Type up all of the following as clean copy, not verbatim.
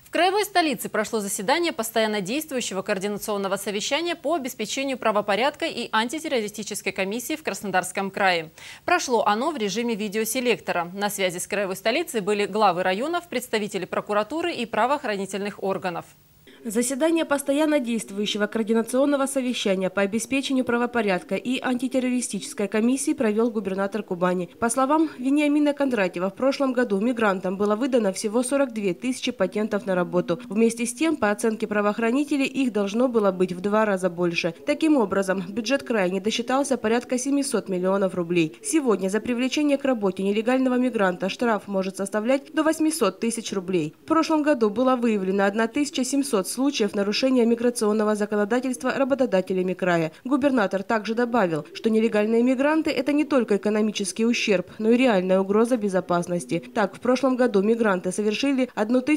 В краевой столице прошло заседание постоянно действующего координационного совещания по обеспечению правопорядка и антитеррористической комиссии в Краснодарском крае. Прошло оно в режиме видеоселектора. На связи с краевой столицей были главы районов, представители прокуратуры и правоохранительных органов. Заседание постоянно действующего координационного совещания по обеспечению правопорядка и антитеррористической комиссии провел губернатор Кубани. По словам Вениамина Кондратьева, в прошлом году мигрантам было выдано всего 42 тысячи патентов на работу. Вместе с тем, по оценке правоохранителей, их должно было быть в 2 раза больше. Таким образом, бюджет края не досчитался порядка 700 миллионов рублей. Сегодня за привлечение к работе нелегального мигранта штраф может составлять до 800 тысяч рублей. В прошлом году было выявлено 1700 случаев нарушения миграционного законодательства работодателями края. Губернатор также добавил, что нелегальные мигранты – это не только экономический ущерб, но и реальная угроза безопасности. Так, в прошлом году мигранты совершили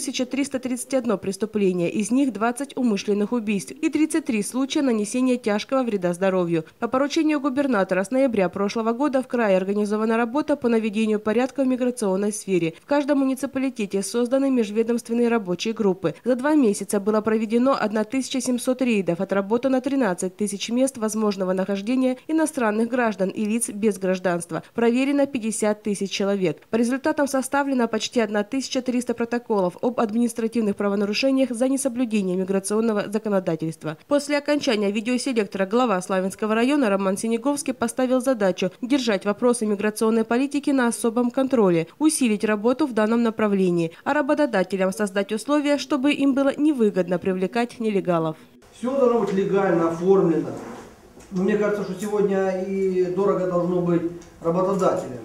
1331 преступление, из них 20 умышленных убийств и 33 случая нанесения тяжкого вреда здоровью. По поручению губернатора с ноября прошлого года в крае организована работа по наведению порядка в миграционной сфере. В каждом муниципалитете созданы межведомственные рабочие группы. За 2 месяца было проведено 1700 рейдов, отработано 13 тысяч мест возможного нахождения иностранных граждан и лиц без гражданства. Проверено 50 тысяч человек. По результатам составлено почти 1300 протоколов об административных правонарушениях за несоблюдение миграционного законодательства. После окончания видеоселектора глава Славянского района Роман Синеговский поставил задачу держать вопросы миграционной политики на особом контроле, усилить работу в данном направлении, а работодателям создать условия, чтобы им было невыгодно привлекать нелегалов. Все должно быть легально оформлено. Но мне кажется, что сегодня и дорого должно быть работодателям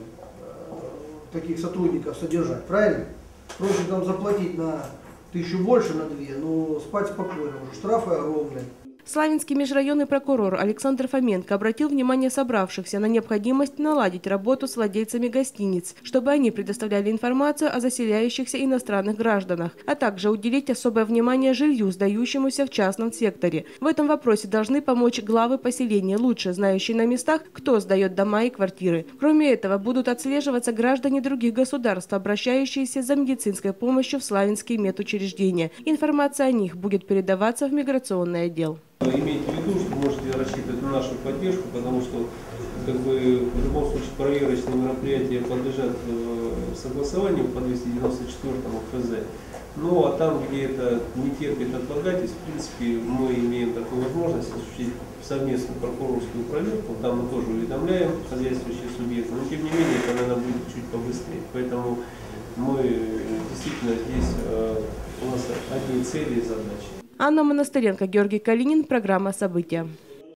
таких сотрудников содержать, правильно? Проще там заплатить на 1000 больше, на 2, но спать спокойно, уже штрафы огромные. Славянский межрайонный прокурор Александр Фоменко обратил внимание собравшихся на необходимость наладить работу с владельцами гостиниц, чтобы они предоставляли информацию о заселяющихся иностранных гражданах, а также уделить особое внимание жилью, сдающемуся в частном секторе. В этом вопросе должны помочь главы поселения, лучше знающие на местах, кто сдает дома и квартиры. Кроме этого, будут отслеживаться граждане других государств, обращающиеся за медицинской помощью в славянские медучреждения. Информация о них будет передаваться в миграционный отдел. Имейте в виду, что можете рассчитывать на нашу поддержку, потому что в любом случае проверочные мероприятия подлежат согласованию по 294 ФЗ. Ну а там, где это не терпит отлагательств, в принципе, мы имеем такую возможность осуществить совместную прокурорскую проверку. Там мы тоже уведомляем хозяйствующие субъекты, но тем не менее это, наверное, будет чуть побыстрее. Поэтому мы действительно здесь у нас одни цели и задачи. Анна Монастыренко, Георгий Калинин, программа «События».